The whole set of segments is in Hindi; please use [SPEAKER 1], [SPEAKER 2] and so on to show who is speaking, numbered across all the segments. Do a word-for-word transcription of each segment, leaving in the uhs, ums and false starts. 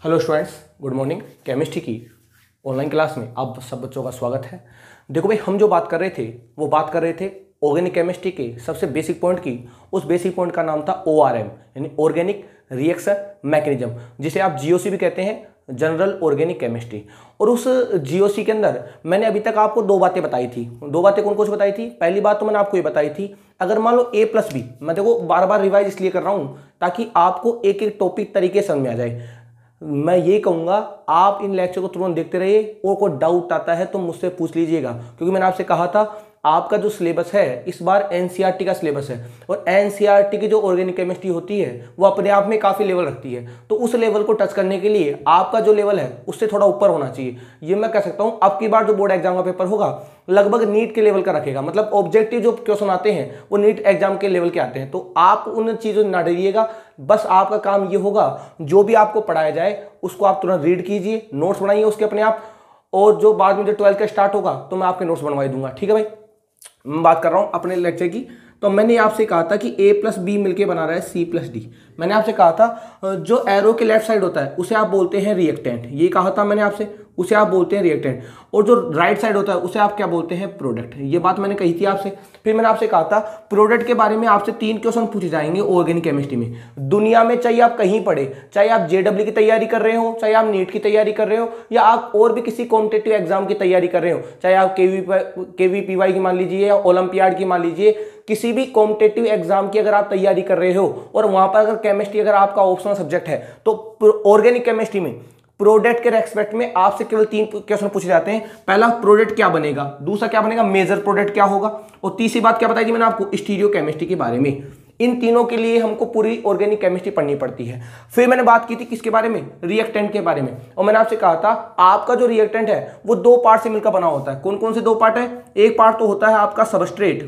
[SPEAKER 1] Hello students, good morning. Chemistry की ऑनलाइन क्लास में आप सब बच्चों का स्वागत है। देखो भाई, हम जो बात कर रहे थे वो बात कर रहे थे ऑर्गेनिक केमिस्ट्री के सबसे बेसिक पॉइंट की। उस बेसिक पॉइंट का नाम था ओ आर एम, यानी ऑर्गेनिक रिएक्शन मैकेनिज्म, जिसे आप जी ओ सी भी कहते हैं, जनरल ऑर्गेनिक केमिस्ट्री। और उस जी ओ सी के अंदर मैंने अभी तक आपको दो बातें बताई थी। दो बातें कौन कौन सी बताई थी? पहली बात तो मैंने आपको ये बताई थी, अगर मान लो ए प्लस बी, मैं देखो बार बार रिवाइज इसलिए कर रहा हूं ताकि आपको एक एक टॉपिक तरीके समझ में आ जाए। मैं ये कहूंगा आप इन लेक्चर को तुरंत देखते रहिए, और कोई डाउट आता है तो मुझसे पूछ लीजिएगा, क्योंकि मैंने आपसे कहा था आपका जो सिलेबस है इस बार N C E R T का सिलेबस है, और N C E R T की जो ऑर्गेनिक केमिस्ट्री होती है वो अपने आप में काफ़ी लेवल रखती है। तो उस लेवल को टच करने के लिए आपका जो लेवल है उससे थोड़ा ऊपर होना चाहिए। ये मैं कह सकता हूँ अब की बार जो बोर्ड एग्जाम का पेपर होगा लगभग नीट के लेवल का रखेगा, मतलब ऑब्जेक्टिव जो क्वेश्चन आते हैं वो नीट एग्जाम के लेवल के आते हैं। तो आप उन चीज़ों ना डरिएगा, बस आपका काम ये होगा जो भी आपको पढ़ाया जाए उसको आप तुरंत रीड कीजिए, नोट्स बनाइए उसके अपने आप, और जो बाद में जो ट्वेल्थ का स्टार्ट होगा तो मैं आपके नोट्स बनवा दूंगा। ठीक है भाई, मैं बात कर रहा हूं अपने लेक्चर की। तो मैंने आपसे कहा था कि a प्लस बी मिलकर बना रहा है c प्लस डी। मैंने आपसे कहा था जो एरो के लेफ्ट साइड होता है उसे आप बोलते हैं रिएक्टेंट, ये कहा था मैंने आपसे, उसे आप बोलते हैं रिएक्टेंट। और जो राइट साइड होता है उसे आप क्या बोलते हैं? प्रोडक्ट। ये बात मैंने कही थी आपसे। फिर मैंने आपसे कहा था प्रोडक्ट के बारे में आपसे तीन क्वेश्चन पूछे जाएंगे ऑर्गेनिक केमिस्ट्री में। दुनिया में चाहे आप कहीं पढ़े, चाहे आप जे डब्ल्यू की तैयारी कर रहे हो, चाहे आप नीट की तैयारी कर रहे हो, या आप और भी किसी कॉम्पिटिटिव एग्जाम की तैयारी कर रहे हो, चाहे आप के वी पी वाई की मान लीजिए या ओलंपियाड की मान लीजिए, किसी भी कॉम्पिटिटिव एग्जाम की अगर आप तैयारी कर रहे हो और वहां पर अगर केमिस्ट्री अगर आपका ऑप्शनल सब्जेक्ट है, तो ऑर्गेनिक केमिस्ट्री में प्रोडक्ट के रेस्पेक्ट में आपसे केवल तीन क्वेश्चन पूछे जाते हैं। पहला, प्रोडक्ट क्या बनेगा, दूसरा क्या बनेगा, मेजर प्रोडक्ट क्या होगा, और तीसरी बात क्या बताई थी मैंने आपको? स्टीरियो केमिस्ट्री के बारे में। इन तीनों के लिए हमको पूरी ऑर्गेनिक केमिस्ट्री पढ़नी पड़ती है। फिर मैंने बात की थी किसके बारे में? रिएक्टेंट के बारे में। और मैंने आपसे कहा था आपका जो रिएक्टेंट है वो दो पार्ट से मिलकर बना होता है। कौन कौन से दो पार्ट है? एक पार्ट तो होता है आपका सबस्ट्रेट,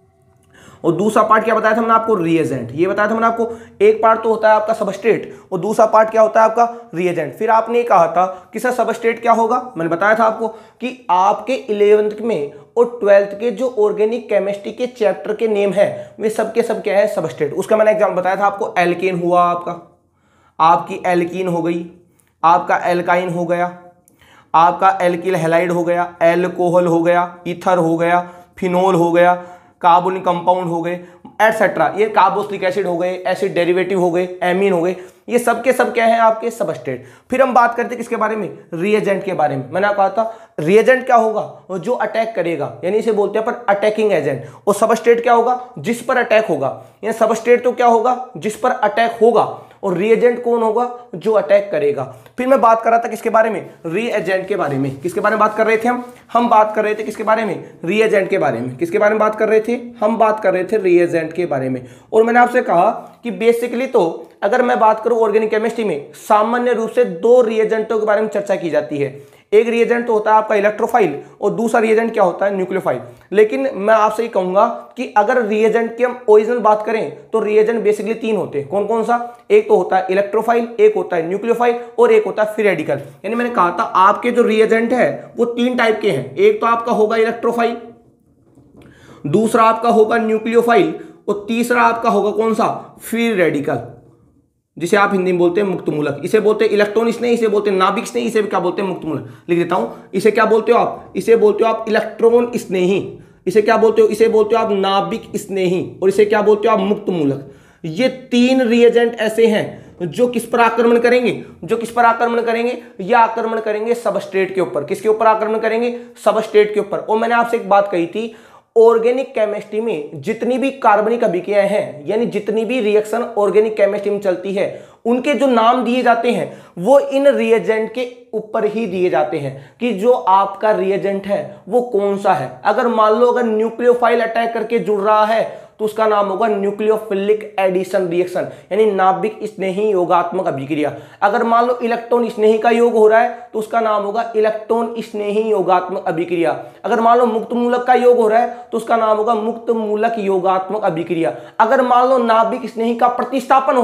[SPEAKER 1] और दूसरा पार्ट क्या बताया था मैंने आपको? रिएजेंट। ये बताया था मैंने आपको, एक पार्ट तो होता है आपका सबस्ट्रेट और दूसरा पार्ट क्या होता है आपका? रिएजेंट। फिर आपने कहा था कि सर सबस्ट्रेट क्या होगा? मैंने बताया था आपको कि आपके इलेवेंथ में और ट्वेल्थ के जो ऑर्गेनिक केमिस्ट्री के चैप्टर के नेम है वे सब के सब क्या है? सबस्ट्रेट। उसका मैंने एग्जाम्पल बताया था आपको। एल्केन हुआ आपका, आपकी एल्कीन हो गई, आपका एल्काइन हो गया, आपका एल्किल हैलाइड हो गया, एल्कोहल हो गया, ईथर हो गया, फिनोल हो गया, कार्बोनिक कंपाउंड हो गए, एटसेट्रा। ये कार्बोक्सिलिक एसिड हो गए, एसिड डेरिवेटिव हो गए, एमीन हो गए, ये सब के सब क्या है? आपके सबस्ट्रेट। फिर हम बात करते हैं किसके बारे में? रिएजेंट के बारे में। मैंने आपको कहा था रिएजेंट क्या होगा? जो अटैक करेगा, यानी इसे बोलते हैं पर अटैकिंग एजेंट। और सबस्ट्रेट क्या होगा? जिस पर अटैक होगा। यानी सबस्ट्रेट तो क्या होगा? जिस पर अटैक होगा, और रिएजेंट कौन होगा? जो अटैक करेगा। फिर मैं बात कर रहा था किसके बारे में? रिएजेंट के बारे में। किसके बारे में बात कर रहे थे हम? हम बात कर रहे थे किसके बारे में? रिएजेंट के बारे में। किसके बारे में बात कर रहे थे? हम बात कर रहे थे रिएजेंट के बारे में। और मैंने आपसे कहा कि बेसिकली तो अगर मैं बात करूं ऑर्गेनिक केमिस्ट्री में सामान्य रूप से दो रिएजेंटों के बारे में चर्चा की जाती है। एक रिएजेंट तो होता है आपका इलेक्ट्रोफाइल, और दूसरा रिएजेंट क्या होता है? न्यूक्लियोफाइल। लेकिन मैं आपसे ये कहूंगा कि अगर रिएजेंट की हम ओरिजिनल बात करें तो रिएजेंट बेसिकली तीन होते हैं। कौन कौन सा? एक तो होता है इलेक्ट्रोफाइल, एक होता है न्यूक्लियोफाइल, और एक होता है फ्री रेडिकल। यानी मैंने कहा था आपके जो रिएजेंट है वो तीन टाइप के हैं। एक तो आपका होगा इलेक्ट्रोफाइल, दूसरा आपका होगा न्यूक्लियोफाइल, और तीसरा आपका होगा कौन सा? फ्री रेडिकल, जिसे आप हिंदी में बोलते हैं मुक्त मूलक। इसे बोलते हैं इलेक्ट्रॉन स्नेही, इसे बोलते हैं नाभिक स्नेही, इसे क्या बोलते हैं? मुक्त मूलक। लिख देता हूं, इसे क्या बोलते हो आप? इसे बोलते हो आप इलेक्ट्रॉन स्नेही, इसे क्या बोलते हो? इसे बोलते हो आप नाभिक स्नेही, और इसे क्या बोलते हो आप? मुक्त मूलक। ये तीन रिएजेंट ऐसे हैं जो किस पर आक्रमण करेंगे? जो किस पर आक्रमण करेंगे? या आक्रमण करेंगे सबस्ट्रेट के ऊपर। किसके ऊपर आक्रमण करेंगे? सबस्ट्रेट के ऊपर। और मैंने आपसे एक बात कही थी, ऑर्गेनिक केमिस्ट्री में जितनी भी कार्बनिक अभिक्रियाएं हैं, यानी जितनी भी रिएक्शन ऑर्गेनिक केमिस्ट्री में चलती है, उनके जो नाम दिए जाते हैं वो इन रिएजेंट के ऊपर ही दिए जाते हैं कि जो आपका रिएजेंट है वो कौन सा है। अगर मान लो अगर न्यूक्लियोफाइल अटैक करके जुड़ रहा है तो उसका नाम होगा न्यूक्लियोफिलिक एडिशन रिएक्शन, यानी नाभिक स्नेही योगात्मक अभिक्रिया। अगर मान लो इलेक्ट्रॉन स्नेही का योग हो रहा है तो उसका नाम होगा इलेक्ट्रॉन स्नेही योगात्मक अभिक्रिया। अगर मान लो मुक्त मूलक का योग हो रहा है तो उसका नाम होगा मुक्त मूलक योगात्मक अभिक्रिया। अगर मान लो नाभिक स्नेही का प्रतिस्थापन हो रहा है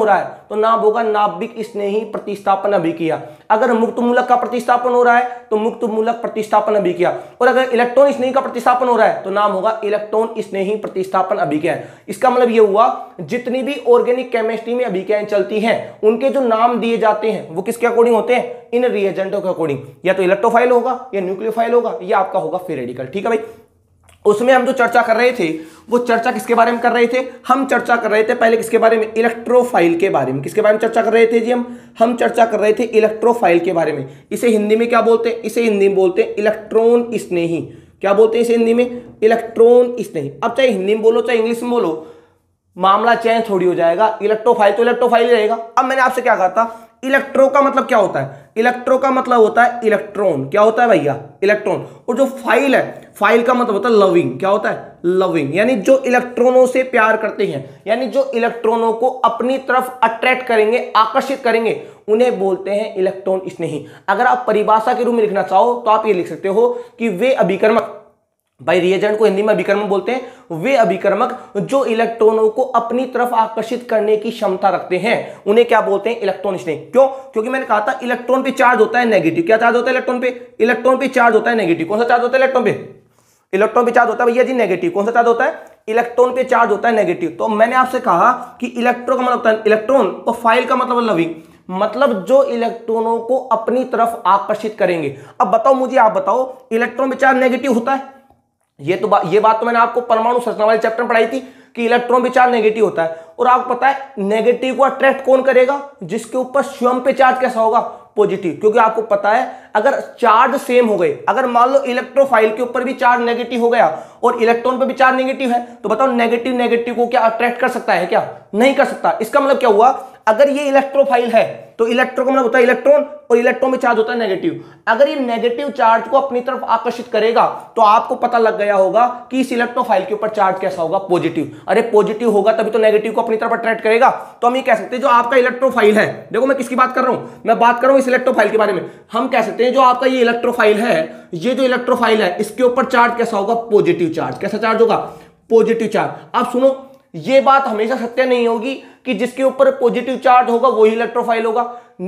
[SPEAKER 1] तो नाम होगा नाभिक स्नेही प्रतिस्थापन अभिक्रिया। अगर मुक्त मूलक का प्रतिस्थापन हो रहा है तो मुक्त मूलक प्रतिस्थापन अभिक्रिया, और अगर इलेक्ट्रॉन स्नेही का प्रतिस्थापन हो रहा है तो नाम होगा इलेक्ट्रॉन स्नेही प्रतिस्थापन अभिक्रिया। इसका मतलब ये हुआ जितनी भी ऑर्गेनिक केमिस्ट्री में अभिक्रियाएं चलती हैं उनके जो नाम दिए जाते हैं वो किसके अकॉर्डिंग होते हैं, इन रिएजेंटों के अकॉर्डिंग। या तो इलेक्ट्रोफाइल होगा या न्यूक्लियोफाइल होगा या आपका होगा फ्री रेडिकल। ठीक है भाई, उसमें हम जो चर्चा कर रहे थे वो चर्चा किसके बारे में कर रहे थे, हम चर्चा कर रहे थे पहले किसके बारे में, इलेक्ट्रोफाइल के बारे में। किसके बारे में चर्चा कर रहे थे जी, हम हम चर्चा कर रहे थे इलेक्ट्रोफाइल के बारे में। इसे हिंदी में क्या बोलते हैं, इसे हिंदी में बोलते हैं इलेक्ट्रॉन स्नेही। क्या बोलते हैं इसे हिंदी में, इलेक्ट्रॉन स्नेही। अब चाहे हिंदी में बोलो चाहे इंग्लिश में बोलो, मामला चेंज थोड़ी हो जाएगा। इलेक्ट्रोफाइल तो इलेक्ट्रोफाइल ही रहेगा। अब मैंने आपसे क्या कहा था, इलेक्ट्रो का मतलब क्या होता है, इलेक्ट्रो का मतलब होता है इलेक्ट्रॉन। क्या होता है भैया, इलेक्ट्रॉन। और जो फाइल है, फाइल का मतलब होता है लविंग। क्या होता है, लविंग, यानी जो इलेक्ट्रॉनों से प्यार करते हैं, यानी जो इलेक्ट्रॉनों को अपनी तरफ अट्रैक्ट करेंगे, आकर्षित करेंगे, उन्हें बोलते हैं इलेक्ट्रॉन स्नेही। अगर आप परिभाषा के रूप में लिखना चाहो तो आप ये लिख सकते हो कि वे अभिकर्मक, भाई रिएजेंट को हिंदी में अभिकर्मक बोलते हैं, वे अभिकर्मक जो इलेक्ट्रॉनों को अपनी तरफ आकर्षित करने की क्षमता रखते हैं उन्हें क्या बोलते हैं, इलेक्ट्रॉन स्नेही। क्यों, क्योंकि मैंने कहा था इलेक्ट्रॉन पे चार्ज होता है नेगेटिव। क्या चार्ज होता है इलेक्ट्रॉन पे, इलेक्ट्रॉन पे चार्ज होता है नेगेटिव। कौन सा चार्ज होता है इलेक्ट्रॉन पे, इलेक्ट्रॉन पे चार्ज होता है भैया जी नेगेटिव। कौन सा चार्ज होता है, इलेक्ट्रॉन पे चार्ज होता है नेगेटिव। तो मैंने आपसे कहा कि इलेक्ट्रो का मतलब होता है इलेक्ट्रॉन और फाइल का मतलब लविंग, मतलब जो इलेक्ट्रॉनों को अपनी तरफ आकर्षित करेंगे। अब बताओ मुझे, आप बताओ इलेक्ट्रॉन पे चार्ज नेगेटिव होता है, ये तो बात ये बात तो मैंने आपको परमाणु संरचना वाले चैप्टर में पढ़ाई थी कि इलेक्ट्रॉन पे चार्ज नेगेटिव होता है। और आपको पता है नेगेटिव को अट्रैक्ट कौन करेगा, जिसके ऊपर स्वयं पे चार्ज कैसा होगा, पॉजिटिव। क्योंकि आपको पता है अगर चार्ज सेम हो गए, अगर मान लो इलेक्ट्रोफाइल के ऊपर भी चार्ज नेगेटिव हो गया और इलेक्ट्रॉन पे भी चार्ज नेगेटिव है, तो बताओ नेगेटिव नेगेटिव को क्या अट्रैक्ट कर सकता है, क्या नहीं कर सकता। इसका मतलब क्या हुआ, अगर ये इलेक्ट्रोफाइल है तो इलेक्ट्रो का मतलब होता है इलेक्ट्रॉन और इलेक्ट्रॉन में चार्ज होता है नेगेटिव। अगर ये नेगेटिव चार्ज को अपनी तरफ आकर्षित करेगा तो आपको पता लग गया होगा कि इस इलेक्ट्रोफाइल के ऊपर चार्ज कैसा होगा, पॉजिटिव। अरे पॉजिटिव होगा तभी तो नेगेटिव को अपनी तरफ अट्रैक्ट करेगा। तो हम ये कह सकते हैं जो आपका इलेक्ट्रोफाइल है, देखो मैं किसकी बात कर रहा हूं, मैं बात कर रहा हूं इस इलेक्ट्रोफाइल के बारे में। हम कह सकते हैं जो आपका ये इलेक्ट्रोफाइल है, ये जो इलेक्ट्रोफाइल है इसके ऊपर चार्ज कैसा होगा, पॉजिटिव चार्ज। कैसा चार्ज होगा, पॉजिटिव चार्ज। अब सुनो, ये बात हमेशा सत्य नहीं होगी कि जिसके ऊपर पॉजिटिव चार्ज होगा वही इलेक्ट्रोफाइल होगा।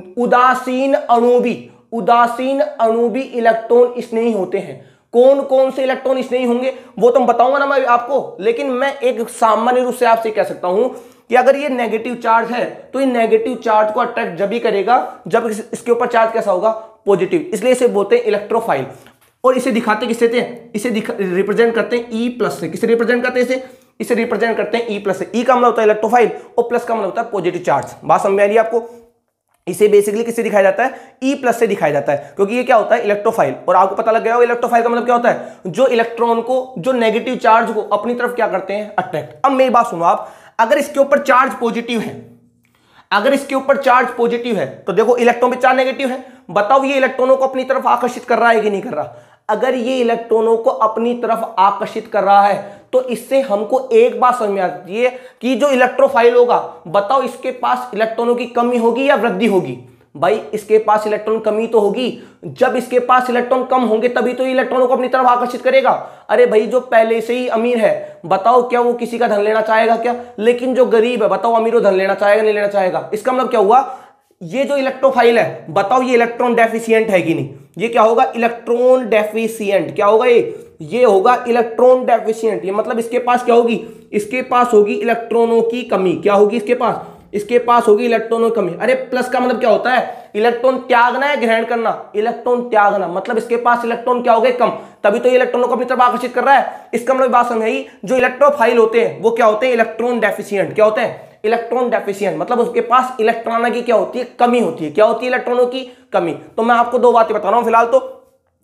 [SPEAKER 1] उदासीन अणु भी उदासीन अणु भी इलेक्ट्रॉन स्नेही होते हैं। कौन कौन से इलेक्ट्रॉन स्नेही होंगे वो तो बताऊंगा ना मैं आपको, लेकिन मैं एक सामान्य रूप से आपसे कह सकता हूं कि अगर ये नेगेटिव चार्ज है तो ये नेगेटिव चार्ज को अट्रैक्ट जब ही करेगा जब इसके ऊपर चार्ज कैसा होगा, पॉजिटिव। इसलिए इसे बोलते हैं इलेक्ट्रोफाइल। और इसे दिखाते किससे थे, इसे रिप्रेजेंट करते हैं ई प्लस से। किसे रिप्रेजेंट करते हैं इसे, इसे रिप्रेजेंट करते हैं ई प्लस से। ई का मतलब होता है इलेक्ट्रोफाइल और प्लस का मतलब होता है पॉजिटिव चार्ज। बात समझ में आ रही है आपको। इसे बेसिकली किससे दिखाया जाता है, ई प्लस से दिखाया जाता है, क्योंकि ये क्या होता है इलेक्ट्रोफाइल। और आपको पता लग गया होगा इलेक्ट्रोफाइल का मतलब क्या होता है, जो इलेक्ट्रॉन को, जो नेगेटिव चार्ज को अपनी तरफ क्या करते हैं, अट्रैक्ट। अब मेरी बात सुनो आप, अगर इसके ऊपर चार्ज पॉजिटिव है, अगर इसके ऊपर चार्ज पॉजिटिव है तो देखो इलेक्ट्रॉन पे चार्ज नेगेटिव है, बताओ ये इलेक्ट्रॉनों को अपनी तरफ आकर्षित कर रहा है कि नहीं कर रहा। अगर ये इलेक्ट्रॉनों को अपनी तरफ आकर्षित कर रहा है तो इससे हमको एक बात समझ में आती है कि जो इलेक्ट्रोफाइल होगा, बताओ इसके पास इलेक्ट्रॉनों की कमी होगी या वृद्धि होगी। भाई इसके पास इलेक्ट्रॉन कमी तो होगी। जब इसके पास इलेक्ट्रॉन कम होंगे तभी तो इलेक्ट्रॉनों को अपनी तरफ आकर्षित करेगा। अरे भाई जो पहले से ही अमीर है, बताओ क्या वो किसी का धन लेना चाहेगा क्या, लेकिन जो गरीब है बताओ अमीर धन लेना चाहेगा नहीं लेना चाहेगा। इसका मतलब क्या हुआ, ये जो इलेक्ट्रोफाइल है बताओ ये इलेक्ट्रॉन डेफिशिएंट है कि नहीं, ये क्या होगा, इलेक्ट्रॉन डेफिशिएंट। क्या होगा ये ये होगा इलेक्ट्रॉन डेफिशिएंट। ये मतलब इसके पास क्या होगी, इसके पास होगी इलेक्ट्रॉनों की कमी। क्या होगी इसके पास, इसके पास होगी इलेक्ट्रॉनों की कमी। अरे प्लस का मतलब क्या होता है, इलेक्ट्रॉन त्यागना है ग्रहण करना, इलेक्ट्रॉन त्यागना, मतलब इसके पास इलेक्ट्रॉन क्या हो गए, कम, तभी तो ये इलेक्ट्रॉनों को अपनी तरफ आकर्षित कर रहा है। इसका मतलब बात समझ आई, जो इलेक्ट्रोफाइल होते हैं वो क्या होते हैं, इलेक्ट्रॉन डेफिशिएंट। क्या होते हैं, इलेक्ट्रॉन डेफिशिएंट, मतलब उसके पास इलेक्ट्रॉन की क्या होती है, कमी होती है। क्या होती है, इलेक्ट्रॉनों की कमी। तो मैं आपको दो बातें बता रहा हूं फिलहाल तो,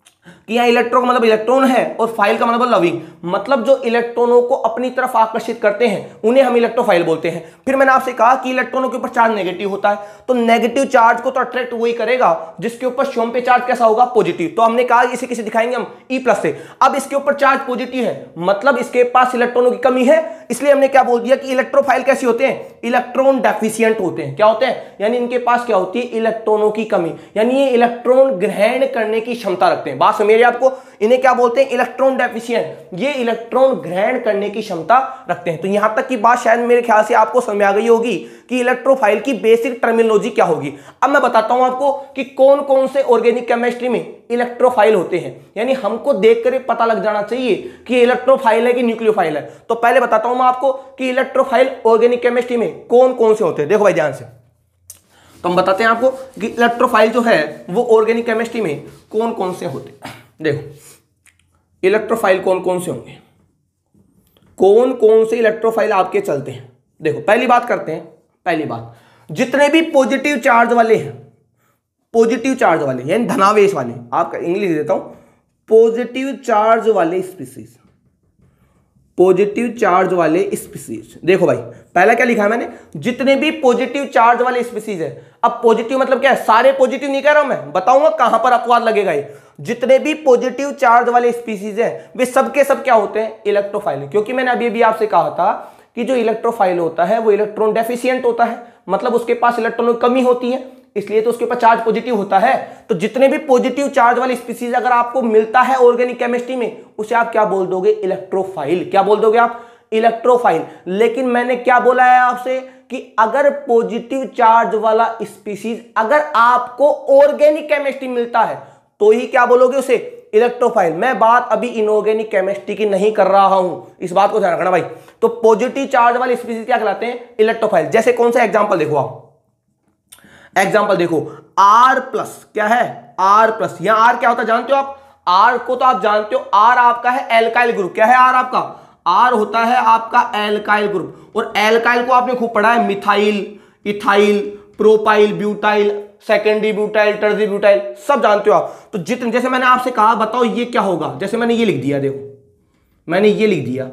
[SPEAKER 1] कि यहाँ इलेक्ट्रो का मतलब इलेक्ट्रॉन है और फाइल का मतलब लविंग, मतलब जो इलेक्ट्रॉनों को अपनी तरफ आकर्षित करते हैं उन्हें हम इलेक्ट्रोफाइल बोलते हैं। फिर मैंने आपसे कहा कि इलेक्ट्रॉनों के ऊपर चार्ज नेगेटिव होता है, तो नेगेटिव चार्ज को तो अट्रैक्ट वही करेगा जिसके ऊपर स्वयं पे चार्ज कैसा होगा, पॉजिटिव। तो हमने कहा इसे किसे दिखाएंगे हम, ई प्लस से। अब इसके ऊपर चार्ज पॉजिटिव है, मतलब इसके पास इलेक्ट्रॉनों की कमी है, इसलिए हमने क्या बोल दिया कि इलेक्ट्रोफाइल कैसे होते हैं, इलेक्ट्रॉन डेफिशिएंट होते हैं। क्या होते हैं, यानी इनके पास क्या होती है, इलेक्ट्रॉनों की कमी, यानी ये इलेक्ट्रॉन ग्रहण करने की क्षमता रखते हैं। बात समझ ये आपको, इन्हें क्या बोलते हैं, इलेक्ट्रॉन डेफिशिएंट। ये इलेक्ट्रॉन ग्रहण करने की क्षमता रखते हैं। तो यहां तक की बात शायद मेरे ख्याल से आपको समझ में आ गई होगी कि इलेक्ट्रोफाइल की बेसिक टर्मिनोलॉजी क्या होगी। अब मैं बताता हूं आपको कि कौन कौन से ऑर्गेनिक केमिस्ट्री में इलेक्ट्रोफाइल होते हैं, यानी हमको देखकर पता लग जाना चाहिए कि इलेक्ट्रोफाइल है कि न्यूक्लियोफाइल है। तो पहले बताता हूं मैं आपको कि इलेक्ट्रोफाइल ऑर्गेनिक केमिस्ट्री में कौन कौन से होते हैं। देखो भाई ध्यान से, तो हम बताते हैं आपको कि इलेक्ट्रोफाइल जो है वो ऑर्गेनिक केमिस्ट्री में कौन कौन से होते हैं। देखो इलेक्ट्रोफाइल कौन कौन से होंगे, कौन कौन से इलेक्ट्रोफाइल आपके चलते हैं। देखो पहली बात करते हैं, पहली बात जितने भी पॉजिटिव चार्ज वाले हैं, पॉजिटिव चार्ज वाले यानी धनावेश वाले, आपका इंग्लिश देता हूं, पॉजिटिव चार्ज वाले स्पीसीज, पॉजिटिव चार्ज वाले स्पीसीज। देखो भाई पहला क्या लिखा है मैंने, जितने भी पॉजिटिव चार्ज वाले स्पीसीज है। अब पॉजिटिव मतलब क्या है, सारे पॉजिटिव नहीं कह रहा हूं मैं, बताऊंगा कहां पर अपवाद लगेगा ये। जितने भी पॉजिटिव चार्ज वाले स्पीसीज हैं वे सबके सब क्या होते हैं, इलेक्ट्रोफाइल। क्योंकि मैंने अभी भी आपसे कहा था कि जो इलेक्ट्रोफाइल होता है वो इलेक्ट्रॉन डेफिशिएंट होता है, मतलब उसके पास इलेक्ट्रॉनों की कमी होती है, इसलिए तो उसके ऊपर चार्ज पॉजिटिव होता है। तो जितने भी पॉजिटिव चार्ज वाली स्पीसीज अगर आपको मिलता है ऑर्गेनिक केमिस्ट्री में, उसे आप क्या बोल दोगे, इलेक्ट्रोफाइल। क्या बोल दोगे आप, इलेक्ट्रोफाइल। लेकिन मैंने क्या बोला है आपसे कि अगर पॉजिटिव चार्ज वाला स्पीसीज अगर आपको ऑर्गेनिक केमिस्ट्री मिलता है तो ही क्या बोलोगे उसे, इलेक्ट्रोफाइल। मैं बात अभी इनऑर्गेनिक केमिस्ट्री की नहीं कर रहा हूं, इस बात को ध्यान रखना भाई। तो पॉजिटिव चार्ज वाले स्पीसीज क्या कहलाते हैं, इलेक्ट्रोफाइल। जैसे कौन सा एग्जांपल देखो आप, एग्जाम्पल देखो R प्लस, क्या है R प्लस। यहां R क्या होता है जानते हो आप, R को तो आप जानते हो, R आपका है एल्काइल ग्रुप। क्या है R आपका, R होता है आपका एल्काइल ग्रुप। और एल्काइल को आपने खूब पढ़ा है, methyl, ethyl, propyl, butyl, secondary butyl, tertiary butyl, सब जानते हो आप। तो जितने, जैसे मैंने आपसे कहा बताओ ये क्या होगा, जैसे मैंने ये लिख दिया, देखो मैंने ये लिख दिया,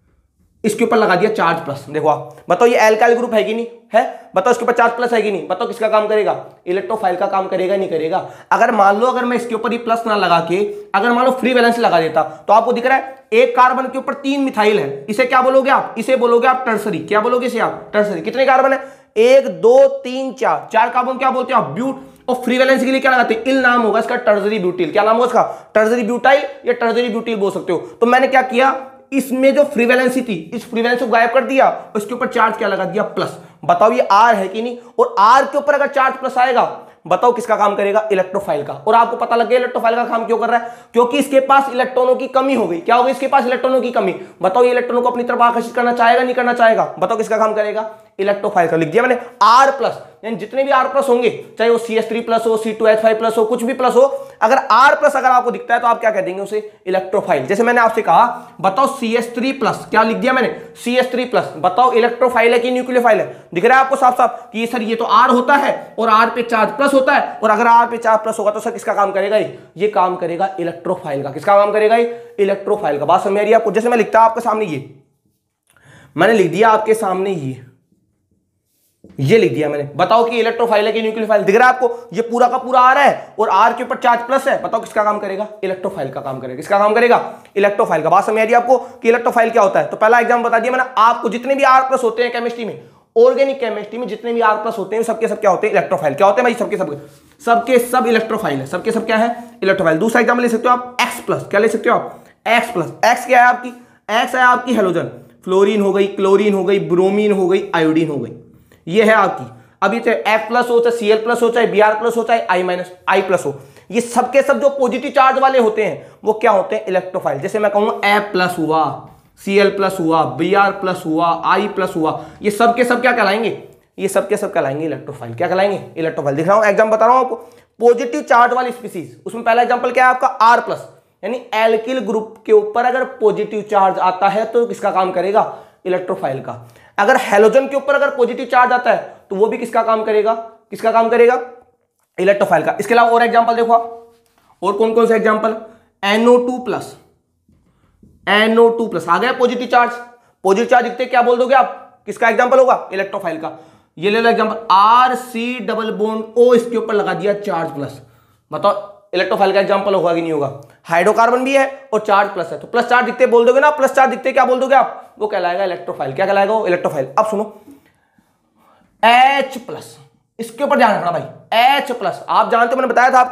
[SPEAKER 1] इसके ऊपर लगा दिया चार्ज प्लस। देखो आप बताओ ये एल्काइल ग्रुप है कि नहीं है, बताओ इसके ऊपर चार्ज प्लस है कि नहीं, बताओ किसका काम करेगा, इलेक्ट्रोफाइल का काम करेगा नहीं करेगा। अगर मान लो अगर मैं इसके ऊपर ये प्लस ना लगा के अगर मान लो फ्री वैलेंस लगा देता, तो आपको दिख रहा है एक कार्बन के ऊपर तीन मिथाइल है, इसे क्या बोलोगे आप, इसे बोलोगे आप टर्सरी। क्या बोलोगे इसे आप, टर्सरी। कितने कार्बन है, एक दो तीन चार, चार कार्बन क्या बोलते हैं आप, ब्यूट। और फ्री वैलेंस के लिए क्या लगाते हैं, इल नाम होगा इसका, टर्सरी ब्यूटिल। क्या नाम होगा इसका, टर्सरी ब्यूटाइल या टर्सरी ब्यूटिल बोल सकते हो। तो मैंने क्या किया, इसमें जो फ्री वैलेंसी थी इस फ्री वैलेंसी को गायब कर दिया, उसके ऊपर चार्ज क्या लगा दिया, प्लस। बताओ ये R है कि नहीं, और R के ऊपर अगर चार्ज प्लस आएगा बताओ किसका काम करेगा, इलेक्ट्रोफाइल का। और आपको पता लग गया इलेक्ट्रोफाइल का काम क्यों कर रहा है, क्योंकि इसके पास इलेक्ट्रॉनों की कमी हो गई। क्या हो गई, इसके पास इलेक्ट्रॉनों की कमी। बताओ ये इलेक्ट्रॉनों को अपनी तरफ आकर्षित करना चाहेगा नहीं करना चाहेगा, बताओ किसका काम करेगा, इलेक्ट्रोफाइल का। लिख दिया मैंने R प्लस, यानी जितने भी R प्लस होंगे, चाहे वो सी एच थ्री प्लस हो, C two H five plus हो, कुछ भी प्लस हो, अगर R प्लस अगर आपको दिखता है तो आप क्या कह देंगे उसे, इलेक्ट्रोफाइल। जैसे मैंने आपसे कहा बताओ सी एच थ्री प्लस, क्या लिख दिया मैंने, सी एच थ्री प्लस, बताओ इलेक्ट्रोफाइल है कि न्यूक्लियोफाइल है। दिख रहा है आपको साफ साफ कि सर ये तो R होता है और R पे चार्ज प्लस होता है, और अगर R पे चार्ज प्लस होगा तो सर किसका काम करेगा, ये काम करेगा इलेक्ट्रोफाइल का। किसका काम करेगा, ये इलेक्ट्रोफाइल का। बात समझ आ रही है आपको। जैसे मैं लिखता आपके सामने, ये मैंने लिख दिया आपके सामने, ये ये लिख दिया मैंने, बताओ कि इलेक्ट्रोफाइल है कि न्यूक्लियोफाइल। दिख रहा है आपको, ये पूरा का पूरा आ रहा है और R के ऊपर चार्ज प्लस है, बताओ किसका काम करेगा, इलेक्ट्रोफाइल का काम करेगा। किसका काम करेगा, इलेक्ट्रोफाइल का। बात समझ आ रही है आपको कि इलेक्ट्रोफाइल क्या होता है। तो पहला एग्जाम बता दिया मैंने आपको, जितने भी R प्लस होते हैं केमिस्ट्री में, ऑर्गेनिक केमिस्ट्री में जितने भी R प्लस होते हैं सबके सब क्या होते हैं, इलेक्ट्रोफाइल। क्या होते हैं भाई, सबके सब सबके सब इलेक्ट्रोफाइल है, सबके सब क्या है, इलेक्ट्रोफाइल। दूसरा एग्जाम्पल ले सकते हो आप एक्स प्लस, क्या ले सकते हो आप, एक्स प्लस। एक्स क्या है आपकी, एक्स है आपकी हेलोजन, फ्लोरीन हो गई, क्लोरीन हो गई, ब्रोमीन हो गई, आयोडीन हो गई, ये है आपकी। अभी चाहे एफ प्लस हो, चाहे सी एल प्लस हो, चाहे बी आर प्लस हो, चाहे आई माइनस आई प्लस हो, ये सबके सब जो पॉजिटिव चार्ज वाले होते हैं वो क्या होते हैं, इलेक्ट्रोफाइल। जैसे मैं कहूंगा एफ प्लस हुआ, सी एल प्लस हुआ, बी आर प्लस हुआ, आई प्लस हुआ, ये सबके सब क्या कहलाएंगे, ये सबके सब कहलाएंगे इलेक्ट्रोफाइल। क्या कहलाएंगे, इलेक्ट्रोफाइल। दिख रहा हूं एग्जाम बता रहा हूं आपको, पॉजिटिव चार्ज वाली स्पीसीज, उसमें पहला एग्जांपल क्या है आपका, आर प्लस, यानी एल्किल ग्रुप के ऊपर अगर पॉजिटिव चार्ज आता है तो किसका काम करेगा, इलेक्ट्रोफाइल का। अगर हेलोजन के ऊपर अगर पॉजिटिव चार्ज आता है तो वो भी किसका काम करेगा, किसका काम करेगा, इलेक्ट्रोफाइल का। इसके अलावा और एग्जांपल देखो आप, और कौन कौन से example, N O two plus, N O two plus आ गया पॉजिटिव चार्ज। पॉजिटिव चार्ज दिखते क्या बोल दोगे आप, किसका एग्जांपल होगा, इलेक्ट्रोफाइल का। ये ले लो example, R C double bond O, इसके ऊपर लगा दिया चार्ज प्लस, बताओ इलेक्ट्रोफाइल का एग्जांपल होगा कि नहीं होगा। हाइड्रोकार्बन भी है और चार्ज प्लस है, तो प्लस चार्ज दिखते बोल दोगे ना, प्लस चार्ज दिखते क्या बोल दोगे आप, वो कहलाएगा इलेक्ट्रोफाइल। क्या कहलाएगा, वो इलेक्ट्रोफाइल। अब सुनो H प्लस, इसके ऊपर ध्यान रखना भाई, H प्लस आप जानते हो, मैंने बताया था आपको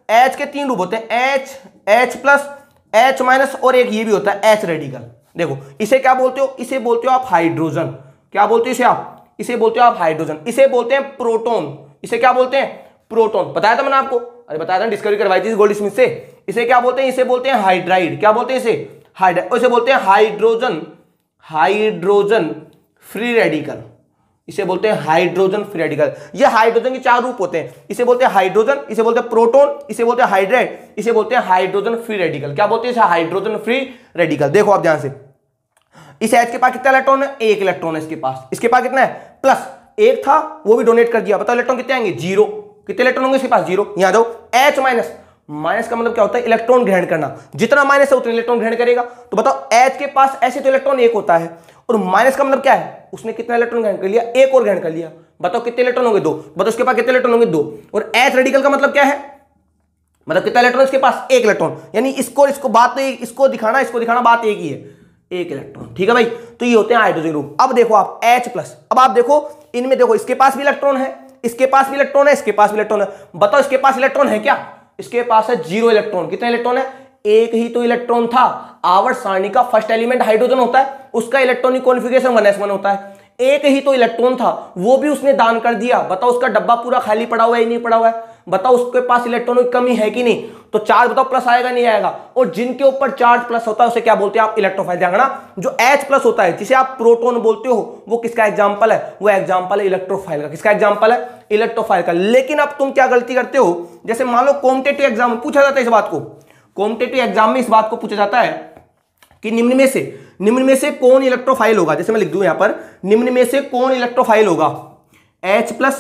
[SPEAKER 1] H के तीन रूप होते हैं, H, H plus, H minus और एक ये भी होता है H रेडिकल। देखो इसे क्या बोलते हो, इसे बोलते हो आप हाइड्रोजन। क्या बोलते हो इसे आप, इसे बोलते हो आप हाइड्रोजन। इसे बोलते हैं प्रोटॉन। इसे क्या बोलते हैं, प्रोटॉन। बताया था मैंने आपको, अरे बताया था, डिस्कवरी करवाई थी गोल्ड स्मिथ से। इसे क्या बोलते हैं, इसे बोलते हैं हाइड्राइड। क्या बोलते हैं इसे, हाइड्राइड। इसे बोलते हैं हाइड्रोजन, हाइड्रोजन फ्री रेडिकल। इसे बोलते हैं हाइड्रोजन फ्री रेडिकल। ये हाइड्रोजन के चार रूप होते हैं। इसे बोलते हैं हाइड्रोजन, इसे बोलते हैं प्रोटॉन, इसे बोलते हैं हाइड्राइड, इसे बोलते हैं हाइड्रोजन फ्री रेडिकल। क्या बोलते हैं इसे, हाइड्रोजन फ्री रेडिकल। देखो आप ध्यान से, इस H के पास कितना इलेक्ट्रॉन है, एक इलेक्ट्रॉन है इसके पास। इसके पास कितना है, प्लस एक था वो भी डोनेट कर दिया। बताओ इलेक्ट्रॉन कितने आएंगे, जीरो। कितने इलेक्ट्रॉन होंगे इसके पास, जीरो। यहां जाओ, H माइनस, माइनस का मतलब क्या होता है, इलेक्ट्रॉन ग्रहण करना। जितना माइनस है उतना इलेक्ट्रॉन ग्रहण करेगा। तो बताओ H के पास ऐसे तो इलेक्ट्रॉन एक होता है, और माइनस का मतलब क्या है, उसने कितना इलेक्ट्रॉन ग्रहण कर लिया, एक और ग्रहण कर लिया। बताओ कितने इलेक्ट्रॉन होंगे, दो। बताओ उसके पास कितने इलेक्ट्रॉन होंगे, दो। और H रेडिकल का मतलब क्या है, मतलब कितना इलेक्ट्रॉन इसके पास, एक इलेक्ट्रॉन। यानी इसको इसको बात तो एक, इसको दिखाना इसको दिखाना बात एक ही है, एक इलेक्ट्रॉन। ठीक है भाई, तो ये होते हैं हाइड्रोजन ग्रुप। अब देखो आप H प्लस, अब आप देखो इनमें, देखो इसके पास भी इलेक्ट्रॉन है, इसके पास भी इलेक्ट्रॉन है, इसके पास भी इलेक्ट्रॉन है। बताओ इसके पास इलेक्ट्रॉन है क्या, इसके पास है जीरो इलेक्ट्रॉन। कितने इलेक्ट्रॉन है, एक ही तो इलेक्ट्रॉन था। आवर्त सारणी का फर्स्ट एलिमेंट हाइड्रोजन होता है, उसका electronic configuration one s one होता है। एक ही तो इलेक्ट्रॉन था, वो भी उसने दान कर दिया। बताओ उसका डब्बा पूरा खाली पड़ा हुआ है, नहीं पड़ा हुआ है। बताओ उसके पास इलेक्ट्रॉनों की कमी है कि नहीं, तो चार्ज बताओ प्लस आएगा नहीं आएगा। और जिनके ऊपर चार्ज प्लस होता है उसे क्या बोलते हैं आप, इलेक्ट्रोफाइल। ध्यान रखना, जो H प्लस होता है जिसे आप प्रोटॉन बोलते हो, वो किसका एग्जांपल है, वो एग्जांपल है इलेक्ट्रोफाइल का। किसका एग्जांपल है, इलेक्ट्रोफाइल का। लेकिन अब तुम क्या गलती करते हो, जैसे मान लो कॉम्पिटिटिव एग्जाम में पूछा जाता है इस बात को, कॉम्पिटिटिव एग्जाम में इस बात को पूछा जाता है कि निम्न में से निम्न में से कौन इलेक्ट्रोफाइल होगा। जैसे मैं लिख दूं यहां पर, निम्न में से कौन इलेक्ट्रोफाइल होगा, H plus,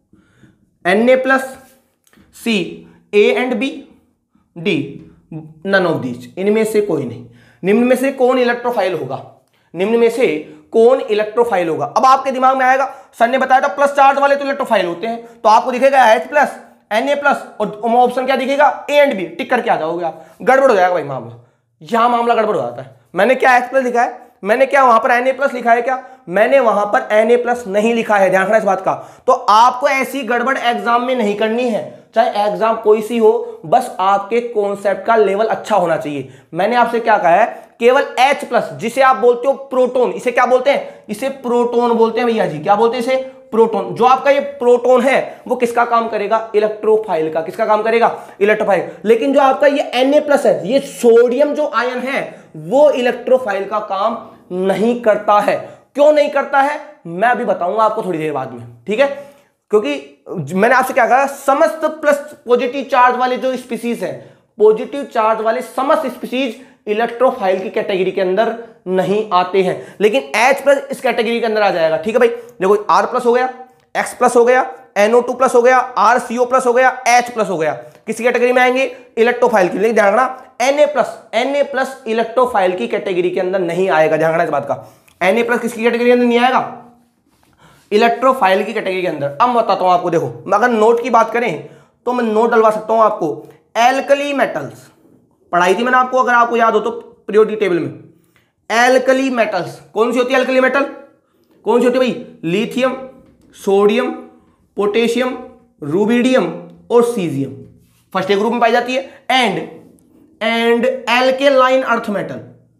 [SPEAKER 1] Na plus, C, A and B, D, none of these. इनमें से कोई नहीं। निम्न में से कौन इलेक्ट्रोफाइल होगा, निम्न में से कौन इलेक्ट्रोफाइल होगा। अब आपके दिमाग में आएगा, सर ने बताया था प्लस चार्ज वाले तो इलेक्ट्रोफाइल होते हैं, तो आपको दिखेगा H प्लस, Na प्लस, और ऑप्शन क्या दिखेगा, ए एंड बी। टिक करके आ जाओगे आप, गड़बड़ हो जाएगा भाई मामला। यहां मामला गड़बड़ हो जाता है। मैंने क्या H प्लस लिखा है, मैंने क्या वहां पर Na प्लस लिखा है, क्या मैंने वहां पर Na प्लस नहीं लिखा है। ध्यान रखना इस बात का। तो आपको ऐसी गड़बड़ एग्जाम में नहीं करनी है, चाहे एग्जाम कोई सी हो, बस आपके कॉन्सेप्ट का लेवल अच्छा होना चाहिए। मैंने आपसे क्या कहा है, केवल H प्लस, जिसे आप बोलते हो प्रोटॉन, इसे क्या बोलते हैं, इसे प्रोटॉन बोलते हैं भैया जी। क्या बोलते हैं इसे, प्रोटॉन। जो आपका ये प्रोटॉन है वो किसका काम करेगा, इलेक्ट्रोफाइल का। किसका काम करेगा, इलेक्ट्रोफाइल। लेकिन जो आपका ये Na प्लस है, ये सोडियम जो आयन है, वो इलेक्ट्रोफाइल का काम नहीं करता है। क्यों नहीं करता है, मैं अभी बताऊंगा आपको थोड़ी देर बाद में। ठीक है, क्योंकि मैंने आपसे क्या कहा, समस्त प्लस पॉजिटिव चार्ज वाले जो स्पीसीज हैं, पॉजिटिव चार्ज वाले समस्त स्पीसीज इलेक्ट्रोफाइल की कैटेगरी के अंदर नहीं आते हैं। लेकिन H प्लस इस कैटेगरी के अंदर आ जाएगा। ठीक है भाई, देखो R प्लस हो गया, X प्लस हो गया, एन ओ टू प्लस हो गया, आर सी ओ प्लस हो गया, H प्लस हो गया। किसी कैटेगरी में आएंगे, इलेक्ट्रोफाइल की। लेकिन ध्यान रखना Na plus, Na plus electrophile की कैटेगरी के अंदर नहीं आएगा। ध्यान रखना इस बात का, Na प्लस किसकी कैटेगरी के अंदर नहीं आएगा, इलेक्ट्रोफाइल की कैटेगरी के अंदर। अब बताता हूं आपको, देखो अगर नोट की बात करें तो मैं नोट डलवा सकता हूं आपको। एल्कली मेटल्स पढ़ाई थी मैंने आपको, अगर आपको याद हो तो पीरियोडिक टेबल में। एल्कली मेटल्स कौन सी होती है, एल्कली मेटल कौन सी होती है भाई, लिथियम, सोडियम, पोटेशियम, रुबिडियम और सीजियम फर्स्ट ए ग्रुप में पाई जाती है। And and alkaline earth metal,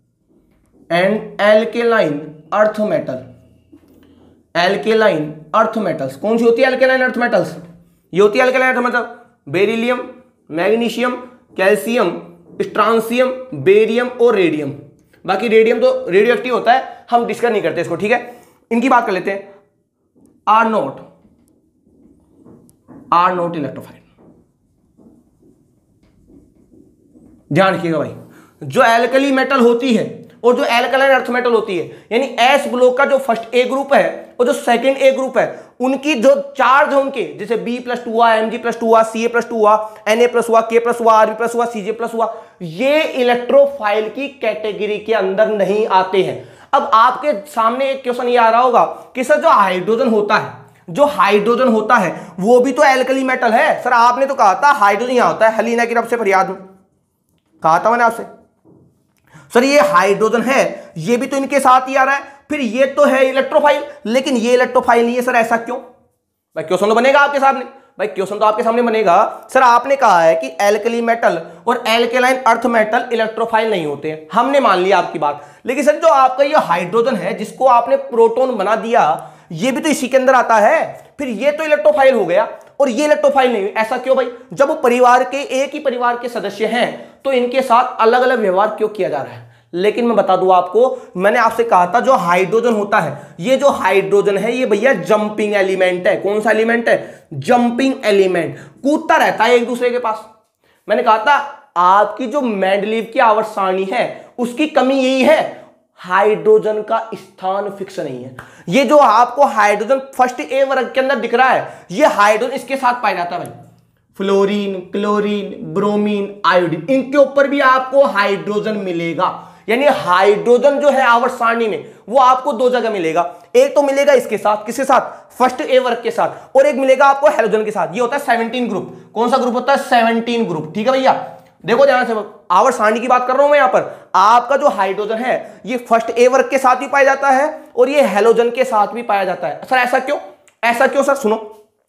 [SPEAKER 1] and alkaline earth metal, alkaline earth metals कौन सी होती है, एल्केलाइन अर्थ मेटल्स ये होती है alkaline earth metal, beryllium, magnesium, calcium, strontium, barium और रेडियम। बाकी रेडियम तो रेडियो एक्टिव होता है, हम डिस्कस नहीं करते इसको। ठीक है, इनकी बात कर लेते हैं। Are not, are not electrophile. ध्यान रखिएगा भाई, जो एल्कली मेटल होती है और जो एल्कलाइन अर्थ मेटल होती है, यानी एस ब्लॉक का जो फर्स्ट ए ग्रुप है और जो सेकंड ए ग्रुप है, उनकी जो चार्ज है उनके, जैसे बी प्लस टू हुआ, एम जी प्लस टू हुआ, सी ए प्लस टू हुआ, एन ए प्लस हुआ, के प्लस हुआ, आर बी प्लस हुआ, सी जे प्लस हुआ, ये इलेक्ट्रोफाइल की कैटेगरी के अंदर नहीं आते हैं। अब आपके सामने एक क्वेश्चन ये आ रहा होगा कि सर जो हाइड्रोजन होता है, जो हाइड्रोजन होता है वो भी तो एल्कली मेटल है। सर आपने तो कहा था हाइड्रोजन यहां होता है, हलीना की तरफ से फरियाद में कहा था मैंने आपसे। सर ये हाइड्रोजन है, ये भी तो इनके साथ ही आ रहा है, फिर ये तो है इलेक्ट्रोफाइल, लेकिन ये इलेक्ट्रोफाइल नहीं है। सर ऐसा क्यों भाई, क्वेश्चन तो बनेगा आपके सामने। भाई क्वेश्चन तो आपके सामने बनेगा, सर आपने कहा है कि एल्कली मेटल और एल्केलाइन अर्थ मेटल इलेक्ट्रोफाइल नहीं होते हैं, हमने मान लिया आपकी बात, लेकिन सर जो आपका ये हाइड्रोजन है जिसको आपने प्रोटॉन बना दिया, ये भी तो इसी के अंदर आता है, फिर ये तो इलेक्ट्रोफाइल हो गया और ये इलेक्ट्रोफाइल नहीं। ऐसा क्यों भाई? जब वो परिवार के एक ही परिवार के सदस्य हैं तो इनके साथ अलग अलग व्यवहार क्यों किया जा रहा है? लेकिन मैं बता दूं आपको, मैंने आपसे कहा था जो हाइड्रोजन होता है, ये जो हाइड्रोजन है ये भैया जंपिंग एलिमेंट है। कौन सा एलिमेंट है? जंपिंग एलिमेंट, कूदता रहता है एक दूसरे के पास। मैंने कहा था आपकी जो मेंडलीव की आवर्त सारणी है उसकी कमी यही है, हाइड्रोजन का स्थान फिक्स नहीं है। ये जो आपको हाइड्रोजन फर्स्ट ए वर्ग के अंदर दिख रहा है, ये हाइड्रोजन इसके साथ पाया जाता है भाई, फ्लोरीन, क्लोरीन, ब्रोमीन, आयोडीन, इनके ऊपर भी आपको हाइड्रोजन मिलेगा। यानी हाइड्रोजन जो है आवर्त सारणी में वो आपको दो जगह मिलेगा, एक तो मिलेगा इसके साथ, किसके साथ? फर्स्ट ए वर्ग के साथ, और एक मिलेगा आपको हैलोजन के साथ। ये होता है सेवनटीन ग्रुप। कौन सा ग्रुप होता है? Seventeen group. ठीक है भैया, देखो ध्यान से, आवर्त सारणी की बात कर रहा हूं मैं यहां पर। आपका जो हाइड्रोजन है ये फर्स्ट ए वर्ग के साथ भी पाया जाता है और ये हैलोजन के साथ भी पाया जाता है। सर ऐसा क्यों? ऐसा क्यों सर? सुनो